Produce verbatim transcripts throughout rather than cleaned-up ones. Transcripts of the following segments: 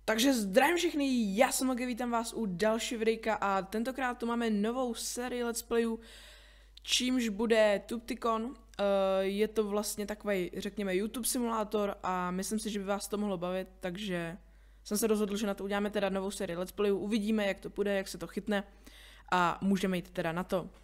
Takže zdravím všechny, já jsem Mage, vítám vás u další videjka a tentokrát tu máme novou sérii let's playů, čímž bude Tupticon. Uh, je to vlastně takový, řekněme, YouTube simulátor a myslím si, že by vás to mohlo bavit, takže jsem se rozhodl, že na to uděláme teda novou sérii let's playů, uvidíme, jak to půjde, jak se to chytne a můžeme jít teda na to.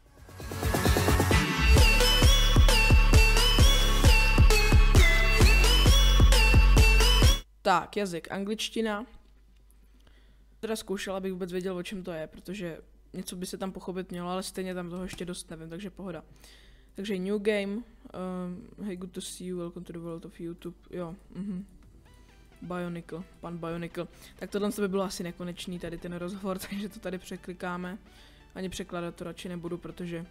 Tak, jazyk, angličtina. Teda zkoušela, abych vůbec věděl, o čem to je, protože něco by se tam pochopit mělo, ale stejně tam toho ještě dost nevím, takže pohoda. Takže new game, um, hey, good to see you, welcome to the world of YouTube, jo, mhm. Bionicle, pan Bionicle. Tak tohle by bylo asi nekonečný, tady ten rozhovor, takže to tady překlikáme. Ani překládat to radši nebudu, protože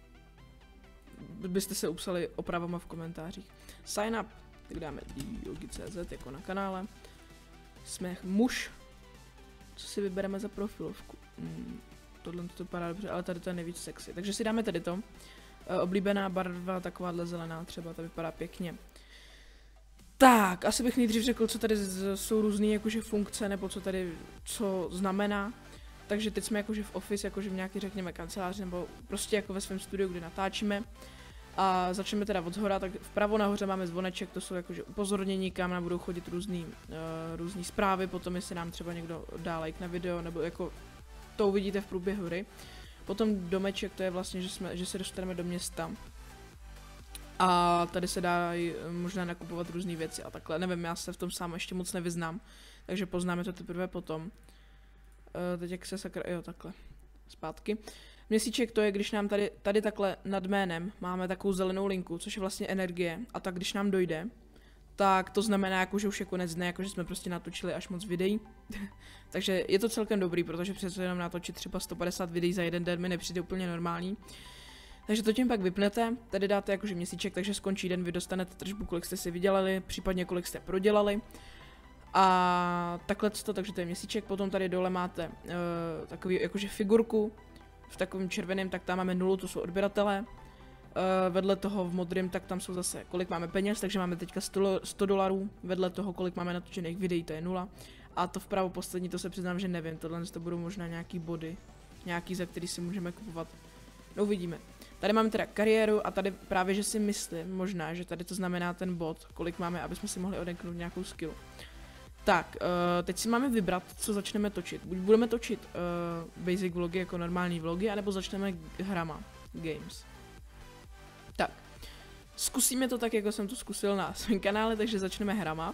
byste se upsali opravama v komentářích. Sign up, tak dáme diogi tečka cz jako na kanále. Jsme muž. Co si vybereme za profilovku? Hmm, tohle to vypadá dobře, ale tady to je nejvíc sexy. Takže si dáme tady to. E, oblíbená barva, takováhle zelená třeba, to vypadá pěkně. Tak, asi bych nejdřív řekl, co tady z, jsou různé jakože funkce, nebo co tady, co znamená. Takže teď jsme jakože v office, jakože v nějaký, řekněme, kanceláři, nebo prostě jako ve svém studiu, kde natáčíme. A začneme teda od zhora, tak vpravo nahoře máme zvoneček, to jsou jakože upozornění, kam nám budou chodit různý, uh, různý zprávy, potom jestli nám třeba někdo dá like na video, nebo jako to uvidíte v průběhu hry. Potom domeček, to je vlastně, že, jsme, že se dostaneme do města. A tady se dá možná nakupovat různé věci a takhle, nevím, já se v tom sám ještě moc nevyznám, takže poznáme to teprve potom. Uh, teď jak se sakra, jo takhle, zpátky. Měsíček to je, když nám tady, tady takhle nad jménem máme takovou zelenou linku, což je vlastně energie. A tak když nám dojde, tak to znamená, jako, že už je konec dne, jako, že jsme prostě natočili až moc videí. Takže je to celkem dobrý, protože přece jenom natočit třeba sto padesát videí za jeden den mi nepřijde úplně normální. Takže to tím pak vypnete, tady dáte jakože měsíček, takže skončí den, vy dostanete tržbu, kolik jste si vydělali, případně kolik jste prodělali. A takhle to, takže to je měsíček, potom tady dole máte uh, takový jakože figurku. V takovém červeném, tak tam máme nulu, to jsou odběratelé. Uh, vedle toho v modrém, tak tam jsou zase, kolik máme peněz, takže máme teďka sto dolarů. Vedle toho, kolik máme natočených videí, to je nula. A to vpravo poslední, to se přiznám, že nevím, tohle to budou možná nějaký body. Nějaký, za který si můžeme kupovat. No uvidíme. Tady máme teda kariéru a tady právě, že si myslím, možná, že tady to znamená ten bod, kolik máme, aby jsme si mohli odeknout nějakou skill. Tak, uh, teď si máme vybrat, co začneme točit. Buď budeme točit uh, basic vlogy jako normální vlogy, anebo začneme hrama, games. Tak, zkusíme to tak, jako jsem to zkusil na svém kanále, takže začneme hrama.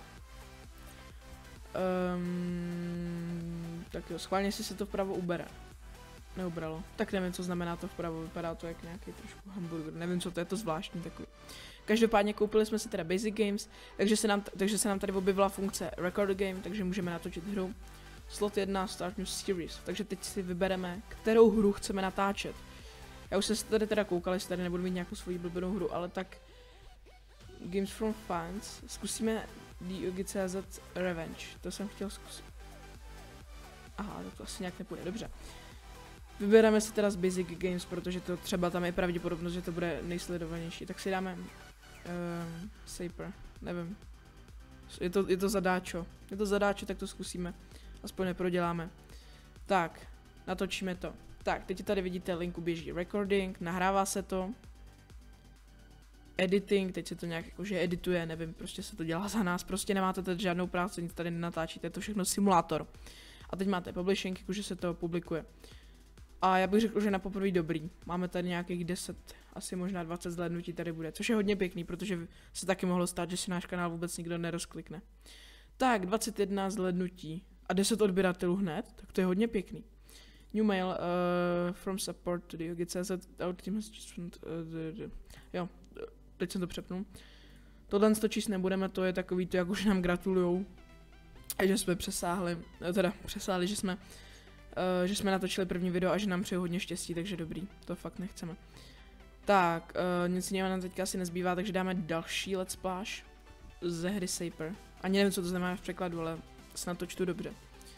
Um, tak jo, schválně si se to vpravo ubere. Neubralo. Tak nevím, co znamená to vpravo, vypadá to jak nějaký trošku hamburger, nevím, co to je, to zvláštní takový. Každopádně koupili jsme si teda Basic Games, takže se nám, takže se nám tady objevila funkce Record Game, takže můžeme natočit hru. Slot jedna, Start New Series, takže teď si vybereme, kterou hru chceme natáčet. Já už jsem se tady teda koukal, jestli tady nebudu mít nějakou svoji blbenou hru, ale tak Games from Fans, zkusíme diogi tečka cz Revenge, to jsem chtěl zkusit. Aha, to asi nějak nepůjde, dobře. Vybereme si teda z Basic Games, protože to třeba tam je pravděpodobnost, že to bude nejsledovanější. Tak si dáme uh, Saper, nevím. Je to, je to zadáčo. Je to zadáčo, tak to zkusíme. Aspoň neproděláme. Tak, natočíme to. Tak, teď tady vidíte linku běží recording, nahrává se to. Editing, teď se to nějak jakože edituje, nevím, prostě se to dělá za nás. Prostě nemáte tady žádnou práci, nic tady nenatáčíte, je to všechno simulátor. A teď máte publishing, jakože se to publikuje. A já bych řekl, že na poprvé dobrý. Máme tady nějakých deset, asi možná dvacet zhlédnutí tady bude, což je hodně pěkný, protože se taky mohlo stát, že si náš kanál vůbec nikdo nerozklikne. Tak, dvacet jedna zhlédnutí a deset odběratelů hned, tak to je hodně pěkný. New mail uh, from support to diogi tečka cz. Uh, jo, teď jsem to přepnul. Tohle to číst nebudeme, to je takový to, jak už nám gratulujou, že jsme přesáhli, teda přesáhli, že jsme Uh, že jsme natočili první video a že nám přeju hodně štěstí, takže dobrý, to fakt nechceme. Tak, uh, nic jiného nám teďka asi nezbývá, takže dáme další let's splash ze hry Saper. Ani nevím, co to znamená v překladu, ale snad to čtu dobře.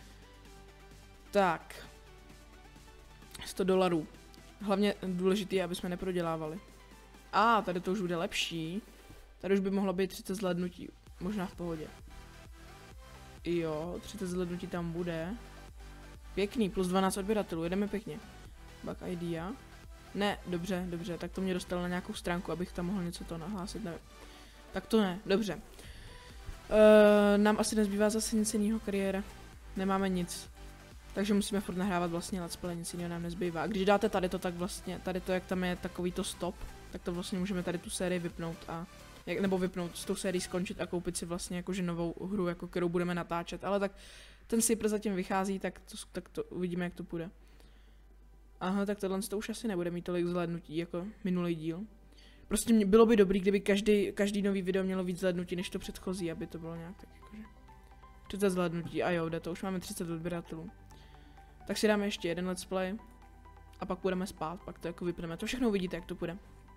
Tak, sto dolarů. Hlavně důležité je, aby jsme neprodělávali. A, ah, tady to už bude lepší. Tady už by mohlo být třicet zhlédnutí, možná v pohodě. Jo, třicet zhlédnutí tam bude. Pěkný, plus dvanáct odběratelů, jedeme pěkně. Bug idea. Ne, dobře, dobře, tak to mě dostalo na nějakou stránku, abych tam mohl něco to nahlásit, nevím. Tak to ne, dobře. Uh, nám asi nezbývá zase nic jiného kariéra. Nemáme nic. Takže musíme furt nahrávat vlastně let's play, nic jiného nám nezbývá. A když dáte tady to, tak vlastně, tady to, jak tam je takový to stop, tak to vlastně můžeme tady tu sérii vypnout a jak, nebo vypnout, s tou sérií skončit a koupit si vlastně jakože novou hru, jako kterou budeme natáčet. Ale tak ten Cypr zatím vychází, tak to, tak to uvidíme, jak to půjde. Aha, tak tohle to už asi nebude mít tolik zhlédnutí jako minulý díl. Prostě mě, bylo by dobrý, kdyby každý, každý nový video mělo víc zhlédnutí než to předchozí, aby to bylo nějak tak jakože třicet zhlédnutí a jo, jde to, už máme třicet odběratelů. Tak si dáme ještě jeden let's play a pak půjdeme spát, pak to jako vypneme, to všechno uvidíte, jak to půjde.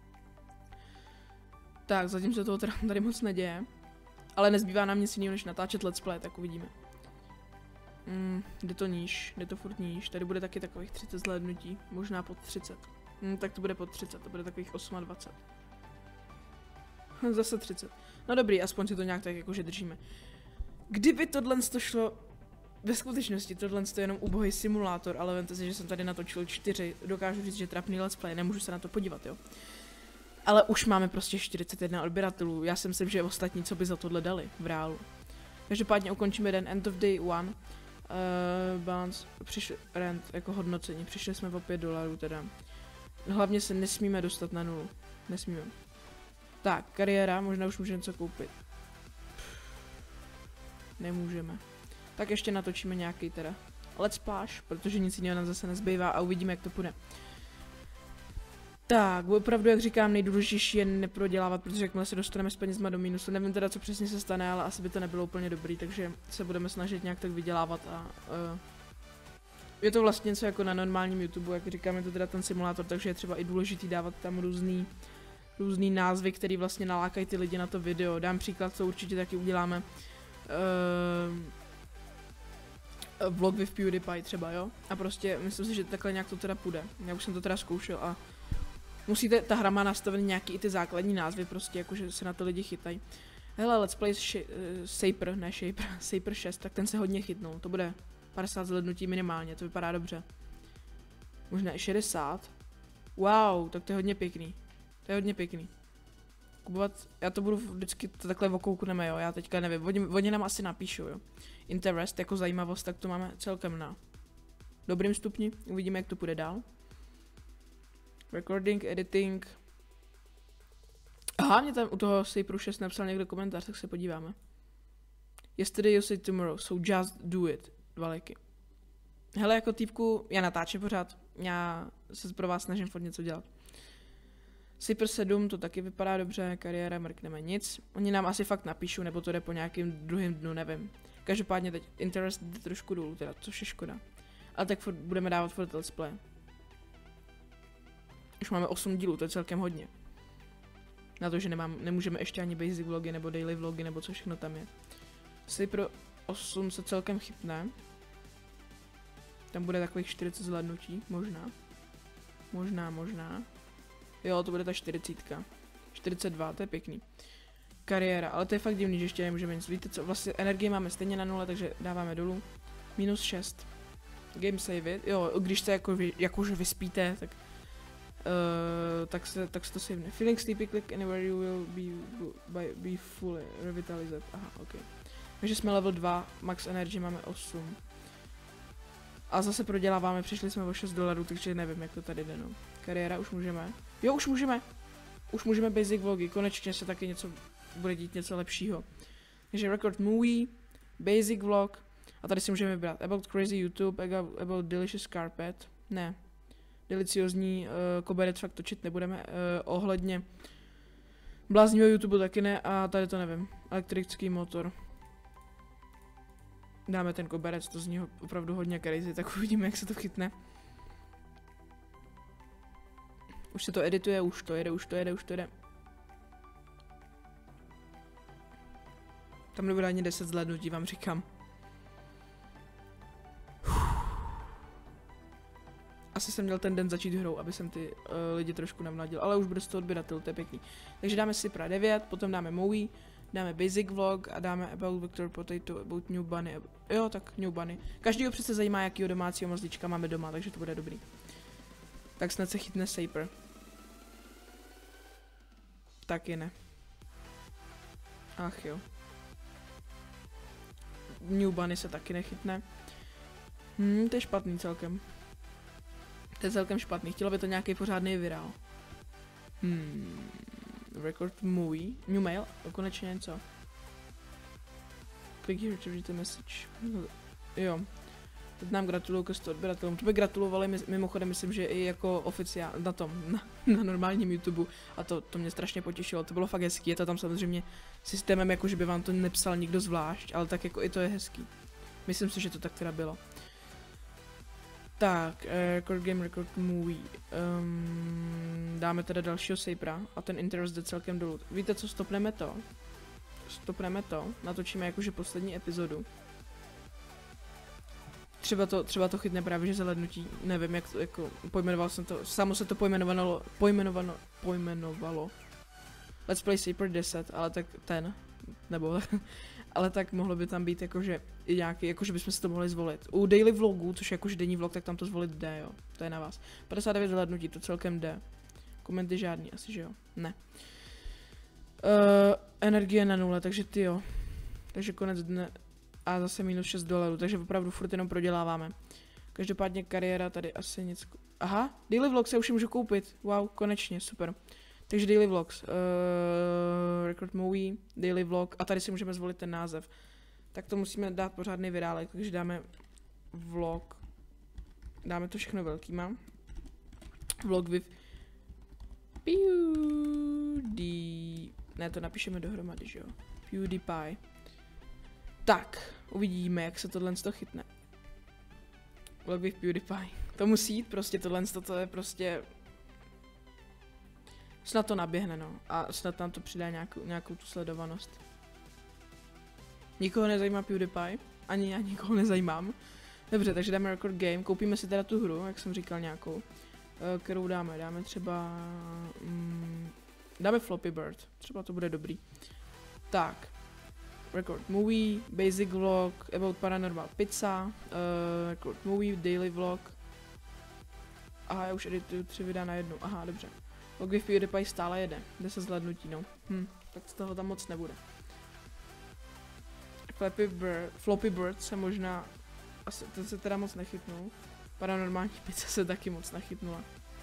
Tak, zatím se toho teda tady moc neděje, ale nezbývá nám nic jiného než natáčet let's play, tak uvidíme. Mm, jde to níž, jde to furt níž, tady bude taky takových třicet zhlédnutí, možná pod třicet. Mm, tak to bude pod třicet, to bude takových dvacet osm. Zase třicet. No dobrý, aspoň si to nějak tak jakože držíme. Kdyby tohle to šlo, ve skutečnosti tohle je jenom ubohý simulátor, ale vemte si, že jsem tady natočil čtyři, dokážu říct, že trapný let's play, nemůžu se na to podívat, jo. Ale už máme prostě čtyřicet jedna odběratelů, já si myslím, že ostatní, co by za tohle dali v reálu. Každopádně ukončíme den end of day one. Uh, balance, přišli, rent, jako hodnocení, přišli jsme o pět dolarů teda. Hlavně se nesmíme dostat na nulu, nesmíme. Tak, kariéra, možná už můžeme něco koupit. Nemůžeme. Tak ještě natočíme nějaký teda let's splash, protože nic jiného nám zase nezbývá a uvidíme, jak to půjde. Tak, opravdu, jak říkám, nejdůležitější je neprodělávat, protože jakmile se dostaneme s penězma do mínusu, nevím teda, co přesně se stane, ale asi by to nebylo úplně dobrý, takže se budeme snažit nějak tak vydělávat a uh, je to vlastně něco jako na normálním YouTube, jak říkám, je to teda ten simulátor, takže je třeba i důležitý dávat tam různý, různý názvy, který vlastně nalákají ty lidi na to video. Dám příklad, co určitě taky uděláme. Uh, vlog with PewDiePie třeba, jo? A prostě myslím si, že takhle nějak to teda půjde. Já už jsem to teda zkoušel a musíte, ta hra má nastavený nějaký i ty základní názvy, prostě jakože se na to lidi chytají. Hele, let's play sh- uh, Cypr, ne Shaper, Cypr šest, tak ten se hodně chytnul, to bude padesát zhlédnutí minimálně, to vypadá dobře. Možná i šedesát. Wow, tak to je hodně pěkný. To je hodně pěkný. Kupovat, já to budu vždycky to takhle okoukneme, jo, já teďka nevím, oni, oni nám asi napíšou, jo. Interest jako zajímavost, tak to máme celkem na dobrým stupni, uvidíme, jak to půjde dál. Recording, editing. Aha, mě tam u toho Cypru šest napsal někdo komentář, tak se podíváme. Yesterday you said tomorrow, so just do it. Dva lajky. Hele, jako týpku, já natáčím pořád, já se pro vás snažím furt něco dělat. Cypr sedm, to taky vypadá dobře, kariéra, mrkneme nic. Oni nám asi fakt napíšou, nebo to jde po nějakým druhým dnu, nevím. Každopádně teď interest jde trošku dolů, teda, což je škoda. Ale tak furt, budeme dávat furt let's play. Už máme osm dílů, to je celkem hodně. Na to, že nemám, nemůžeme ještě ani basic vlogy, nebo daily vlogy, nebo co všechno tam je. Cypr osm se celkem chytne. Tam bude takových čtyřicet zhlédnutí, možná. Možná, možná. Jo, to bude ta čtyřicítka. čtyřicet dva, to je pěkný. Kariéra, ale to je fakt divný, že ještě nemůžeme nic. Víte co, vlastně energii máme stejně na nule, takže dáváme dolů. Minus šest. Game save it. Jo, když se jako, jakože vyspíte, tak uh, tak se, tak se to savene. Feeling sleepy, click anywhere you will be, by, be fully revitalized. Aha, ok. Takže jsme level dva, max energy máme osm. A zase proděláváme, přišli jsme o šest dolarů, takže nevím, jak to tady jde, no. Kariéra, už můžeme. Jo, už můžeme. Už můžeme basic vlogy, konečně se taky něco, bude dít něco lepšího. Takže record movie, basic vlog, a tady si můžeme vybrat about crazy YouTube, about, about delicious carpet, ne. Deliciozní uh, koberec fakt točit nebudeme, uh, ohledně bláznivého YouTube taky ne, a tady to nevím. Elektrický motor. Dáme ten koberec, to zní opravdu hodně crazy, tak uvidíme, jak se to chytne. Už se to edituje, už to jede, už to jede, už to jede. Tam nebude ani deset zhlédnutí, vám říkám. Asi jsem měl ten den začít hrou, aby jsem ty uh, lidi trošku navnadil, ale už bude z toho odběratel, to je pěkný. Takže dáme Cypra devět, potom dáme Moui, dáme basic vlog a dáme about Victor Potato, about New Bunny. Jo, tak New Bunny. Každýho přece zajímá, jakýho domácího mazlíčka máme doma, takže to bude dobrý. Tak snad se chytne Saper. Taky ne. Ach jo. New Bunny se taky nechytne. Hmm, to je špatný celkem. To je celkem špatný. Chtělo by to nějaký pořádný virál. Hmm. Record movie. New mail. Konečně něco. Click here to read the message. Jo. Teď nám gratulují ke sto odběratelům. To by gratulovali mimochodem, myslím, že i jako oficiál na tom, na, na normálním YouTube. A to, to mě strašně potěšilo. To bylo fakt hezký. Je to tam samozřejmě systémem, jako že by vám to nepsal nikdo zvlášť, ale tak jako i to je hezký. Myslím si, že to tak teda bylo. Tak, record game, record movie. Um, dáme teda dalšího Sapera a ten interest jde celkem dolů. Víte co, stopneme to. Stopneme to, natočíme jakože poslední epizodu. Třeba to, třeba to chytne právě, že zalednutí, nevím jak to, jako, pojmenoval jsem to, samo se to pojmenovalo, pojmenovano, pojmenovalo. Let's Play Saper deset, ale tak ten, nebo, ale tak mohlo by tam být jakože i nějaký, jakože bychom si to mohli zvolit. U daily vlogu, což je jakože denní vlog, tak tam to zvolit jde, jo, to je na vás. padesát devět zalednutí, to celkem jde. Komenty žádný, asi že jo, ne. Uh, energie na nule, takže ty jo. Takže konec dne. A zase minus šest dolarů, takže opravdu furt jenom proděláváme. Každopádně kariéra tady asi nic... Aha, daily vlog se už můžu koupit. Wow, konečně, super. Takže daily vlogs, uh, record movie, daily vlog a tady si můžeme zvolit ten název. Tak to musíme dát pořádný virálek, takže dáme vlog. Dáme to všechno velkýma. Vlog with PewDie... Ne, to napíšeme dohromady, že jo. PewDiePie. Tak, uvidíme, jak se tohle to chytne. Vlog with PewDiePie. To musí jít, prostě tohle to je prostě... Snad to naběhne, no. A snad nám to přidá nějakou, nějakou tu sledovanost. Nikoho nezajímá PewDiePie, ani já nikoho nezajímám. Dobře, takže dáme record game, koupíme si teda tu hru, jak jsem říkal nějakou. Kterou dáme, dáme třeba... Mm, dáme Floppy Bird, třeba to bude dobrý. Tak. Record movie, basic vlog, about paranormal pizza, uh, record movie, daily vlog. Aha, já už edituju tři videa na jednu, aha, dobře. Vlog with PewDiePie stále jede, jde se zhlednutí, no. Hm, tak z toho tam moc nebude. Flappy Bird, Floppy Bird se možná, asi, ten se teda moc nechytnul. Paranormální pizza se taky moc nechytnula.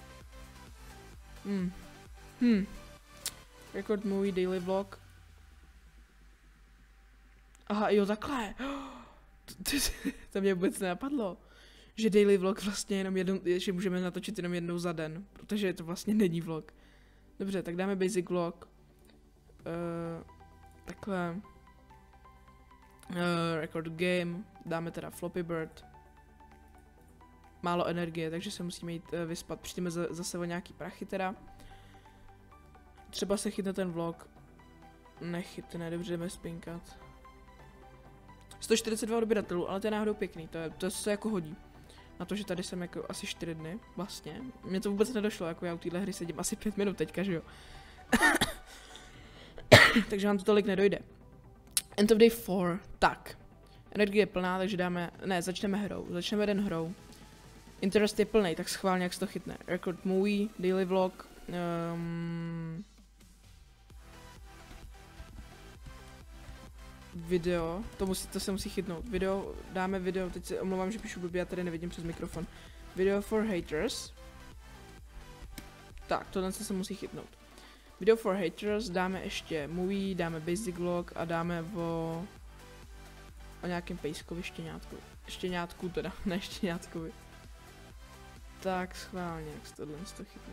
Hm, hm. Record movie, daily vlog. Aha, jo, takhle. To, to, to mě vůbec nenapadlo. Že daily vlog vlastně jenom jednou, že můžeme natočit jenom jednou za den. Protože to vlastně není vlog. Dobře, tak dáme basic vlog. Uh, takhle. Uh, record game. Dáme teda Floppy Bird. Málo energie, takže se musíme jít uh, vyspat. Přijdeme za, zase o nějaký prachy teda. Třeba se chytne ten vlog. Nechytne, dobře, jdeme spinkat. sto čtyřicet dva odběratelů, ale to je náhodou pěkný, to, je, to se jako hodí. Na to, že tady jsem jako asi čtyři dny, vlastně. Mně to vůbec nedošlo, jako já u téhle hry sedím asi pět minut teďka, že jo. Takže nám to tolik nedojde. End of day four, tak. Energie je plná, takže dáme, ne, začneme hrou, začneme den hrou. Interest je plný, tak schválně, jak se to chytne. Record movie, daily vlog, um, video, to, musí, to se musí chytnout. Video, dáme video, teď se omlouvám, že píšu blbě, já tady nevidím přes mikrofon. Video for haters. Tak, tohle se musí chytnout. Video for haters, dáme ještě movie, dáme basic vlog a dáme o... o nějakém pejskovi štěňátku. Štěňátku teda, ne štěňátkovi. Tak, schválně, jak se tohle to chytne.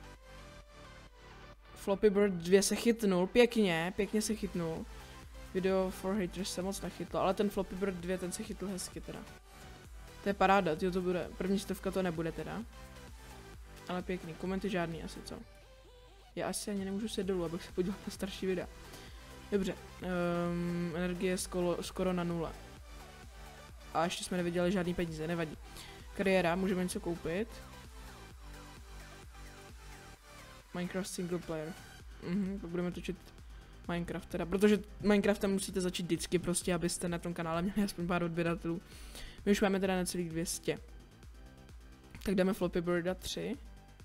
Floppy Bird dva se chytnul, pěkně, pěkně se chytnul. Video for haters se moc nechytlo, ale ten Floppy Bird dva, ten se chytl hezky teda. To je paráda, tyjo, to bude, první stovka to nebude teda. Ale pěkný, komenty žádný asi, co? Já asi ani nemůžu se dolů, abych se podíval na starší videa. Dobře, um, energie je skoro, skoro na nule. A ještě jsme neviděli žádný peníze, nevadí. Kariéra, můžeme něco koupit. Minecraft single player. Mhm, pak budeme točit Minecraft teda, protože Minecraftem musíte začít vždycky prostě, abyste na tom kanále měli aspoň pár odběratelů. My už máme teda necelých dvě stě. Tak dáme Floppy Birda tři.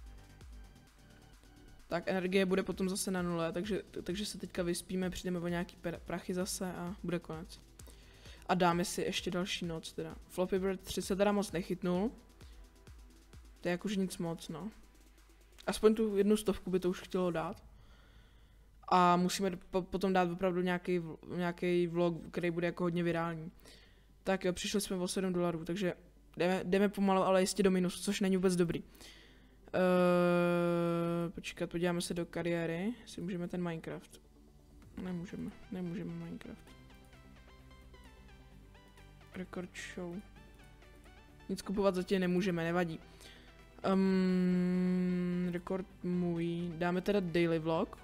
Tak energie bude potom zase na nule, takže, takže se teďka vyspíme, přijdeme o nějaký prachy zase a bude konec. A dáme si ještě další noc teda. Floppy Bird tři se teda moc nechytnul. To je jakože nic moc, no. Aspoň tu jednu stovku by to už chtělo dát. A musíme po potom dát opravdu nějaký, nějaký vlog, který bude jako hodně virální. Tak jo, přišli jsme o sedm dolarů, takže jdeme, jdeme pomalu, ale jistě do minusu, což není vůbec dobrý. Uh, počkat, podíváme se do kariéry, jestli můžeme ten Minecraft. Nemůžeme, nemůžeme Minecraft. Record show. Nic kupovat zatím nemůžeme, nevadí. Um, record movie, dáme teda daily vlog.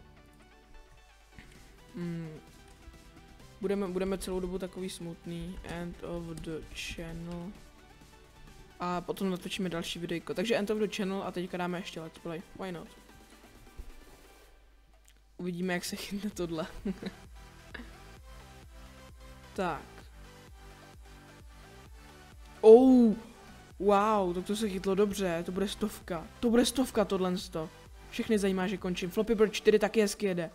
Hmm. Budeme, budeme celou dobu takový smutný. End of the channel. A potom natočíme další videjko. Takže end of the channel a teďka dáme ještě let's play. Why not? Uvidíme, jak se chytne tohle. Tak. Oh! Wow, tak to se chytlo dobře. To bude stovka. To bude stovka tohle sto. Všechny zajímá, že končím. Floppy Bird čtyři taky hezky jede.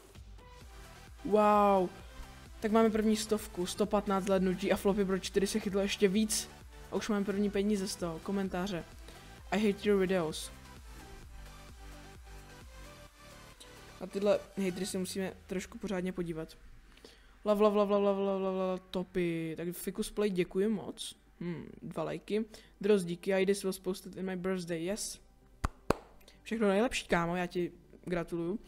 Wow. Tak máme první stovku. sto patnáct hlednutí a Floppy Bird čtyři se chytlo ještě víc. A už máme první peníze z toho. Komentáře. I hate your videos. A tyhle hatery si musíme trošku pořádně podívat. Love, love, love, love, love, love, love, love, topy. Tak Ficus Play, děkuji moc. Hmm, dva lajky. Droz, díky. I this was posted in my birthday, yes. Všechno nejlepší, kámo, já ti gratuluju.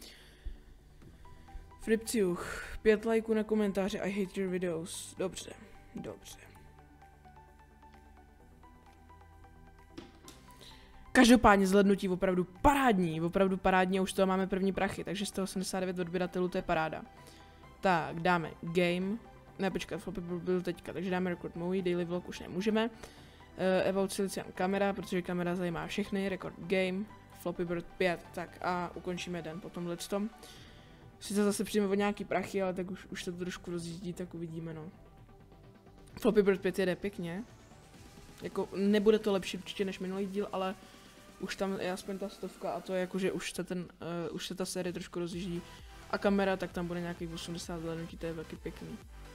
Fripciuch, pět lajků na komentáře. I hate your videos. Dobře, dobře. Každopádně zhlednutí opravdu parádní, opravdu parádní a už z toho máme první prachy, takže sto osmdesát devět odběratelů, to je paráda. Tak, dáme game, ne počkat, Floppy byl teďka, takže dáme record movie, daily vlog už nemůžeme. Uh, about Silician kamera, protože kamera zajímá všechny, record game, Floppy Bird pět, tak a ukončíme den po tomhle tom. Sice zase přijdeme o nějaký prachy, ale tak už, už se to trošku rozjíždí, tak uvidíme, no. Floppy Bird pět jede pěkně, jako nebude to lepší určitě než minulý díl, ale už tam je aspoň ta stovka a to je jako, že už se, ten, uh, už se ta série trošku rozjíždí. A kamera, tak tam bude nějakých osmdesát hlednutí, to je taky pěkný.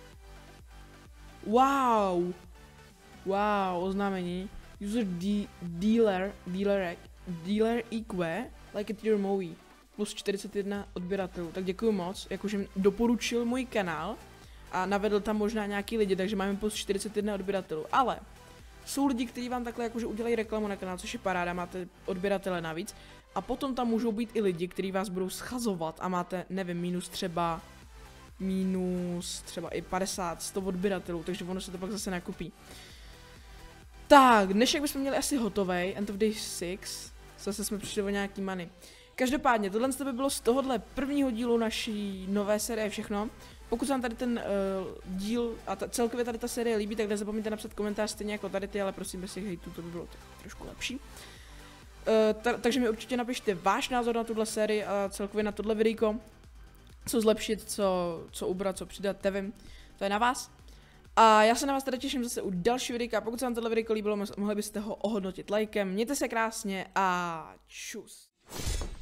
Wow! Wow, oznámení. User de dealer, dealer, dealer E Q, like it your movie. Plus čtyřicet jedna odběratelů, tak děkuji moc, jakože doporučil můj kanál a navedl tam možná nějaký lidi, takže máme plus čtyřicet jedna odběratelů, ale jsou lidi, kteří vám takhle jakože udělají reklamu na kanál, což je paráda, máte odběratele navíc. A potom tam můžou být i lidi, kteří vás budou schazovat a máte, nevím, minus třeba, minus třeba i padesát, sto odběratelů, takže ono se to pak zase nakupí. Tak, dnešek bychom měli asi hotovej, end of day six, zase jsme přišli o nějaký money. Každopádně, tohle by bylo z tohohle prvního dílu naší nové série všechno. Pokud se vám tady ten uh, díl a ta, celkově tady ta série líbí, tak nezapomeňte napsat komentář stejně jako tady ty, ale prosím bez těch hejtů, to by bylo trošku lepší. Uh, ta, takže mi určitě napište váš názor na tuhle sérii a celkově na tohle videjko. Co zlepšit, co, co ubrat, co přidat, nevím, to je na vás. A já se na vás teda těším zase u další videjka, pokud se vám tohle videjko líbilo, mohli byste ho ohodnotit lajkem. Mějte se krásně a čus.